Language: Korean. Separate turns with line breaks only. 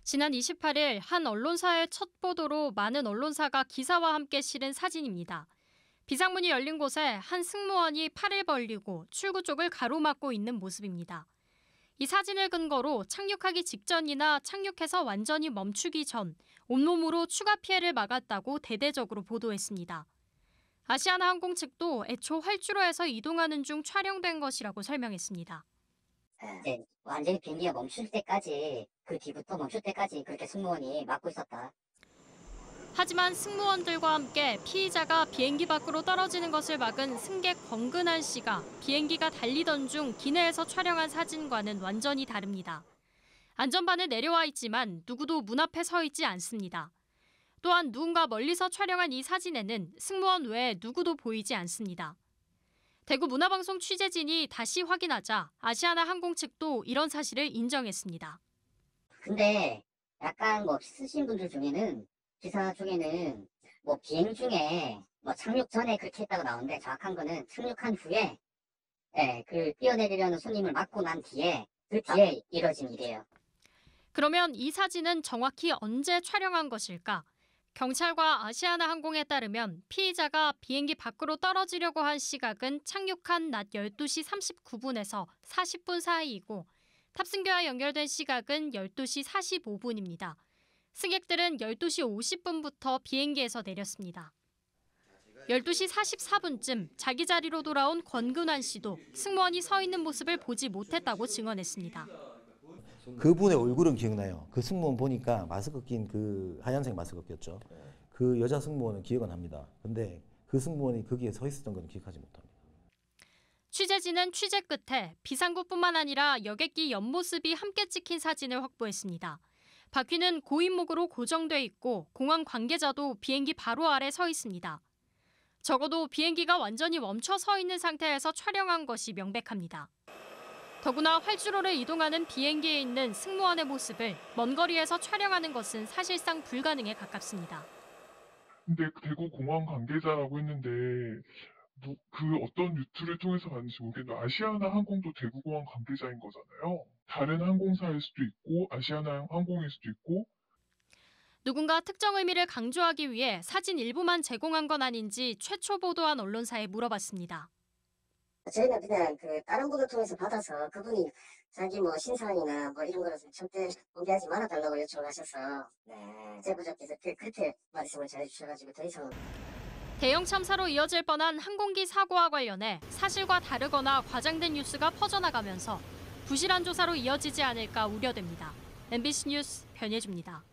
지난 28일 한 언론사의 첫 보도로 많은 언론사가 기사와 함께 실은 사진입니다. 비상문이 열린 곳에 한 승무원이 팔을 벌리고 출구 쪽을 가로막고 있는 모습입니다. 이 사진을 근거로 착륙하기 직전이나 착륙해서 완전히 멈추기 전 온몸으로 추가 피해를 막았다고 대대적으로 보도했습니다. 아시아나항공 측도 애초 활주로에서 이동하는 중 촬영된 것이라고 설명했습니다.
이제 완전히 비행기가 멈출 때까지 그 뒤부터 멈출 때까지 그렇게 승무원이 막고 있었다.
하지만 승무원들과 함께 피의자가 비행기 밖으로 떨어지는 것을 막은 승객 권근한 씨가 비행기가 달리던 중 기내에서 촬영한 사진과는 완전히 다릅니다. 안전반에 내려와 있지만 누구도 문 앞에 서 있지 않습니다. 또한 누군가 멀리서 촬영한 이 사진에는 승무원 외에 누구도 보이지 않습니다. 대구 문화방송 취재진이 다시 확인하자 아시아나항공 측도 이런 사실을 인정했습니다.
근데 약간 쓰신 분들 중에는 기사 중에는 비행 중에 착륙 전에 그렇게 했다고 나오는데 정확한 거는 착륙한 후에 그 뛰어내리려는 손님을 막고 난 뒤에 그 뒤에 이뤄진 일이에요.
그러면 이 사진은 정확히 언제 촬영한 것일까? 경찰과 아시아나항공에 따르면 피의자가 비행기 밖으로 떨어지려고 한 시각은 착륙한 낮 12시 39분에서 40분 사이이고 탑승기와 연결된 시각은 12시 45분입니다. 승객들은 12시 50분부터 비행기에서 내렸습니다. 12시 44분쯤 자기 자리로 돌아온 권근환 씨도 승무원이 서 있는 모습을 보지 못했다고 증언했습니다.
그분의 얼굴은 기억나요. 그 승무원 보니까 마스크 낀 그 하얀색 마스크 꼈죠. 그 여자 승무원은 기억은 합니다. 근데 그 승무원이 거기에 서 있었던 건 기억하지 못합니다.
취재진은 취재 끝에 비상구뿐만 아니라 여객기 옆모습이 함께 찍힌 사진을 확보했습니다. 바퀴는 고인목으로 고정돼 있고 공항 관계자도 비행기 바로 아래 서 있습니다. 적어도 비행기가 완전히 멈춰 서 있는 상태에서 촬영한 것이 명백합니다. 더구나 활주로를 이동하는 비행기에 있는 승무원의 모습을 먼 거리에서 촬영하는 것은 사실상 불가능에 가깝습니다.
근데 대구 공항 관계자라고 했는데 그 어떤 뉴트를 통해서 봤는지 모르겠는데 아시아나 항공도 대구 공항 관계자인 거잖아요. 다른 항공사일 수도 있고 아시아나 항공일 수도 있고.
누군가 특정 의미를 강조하기 위해 사진 일부만 제공한 건 아닌지 최초 보도한 언론사에 물어봤습니다.
저희는 그냥 다른 분을 통해서 받아서 그분이 자기 신상이나 이런 거를 절대 공개하지 말아달라고 요청을 하셔서 제보자께서 그렇게 말씀을 잘해주셔가지고 더 이상은.
대형 참사로 이어질 뻔한 항공기 사고와 관련해 사실과 다르거나 과장된 뉴스가 퍼져나가면서 부실한 조사로 이어지지 않을까 우려됩니다. MBC 뉴스 변예주입니다.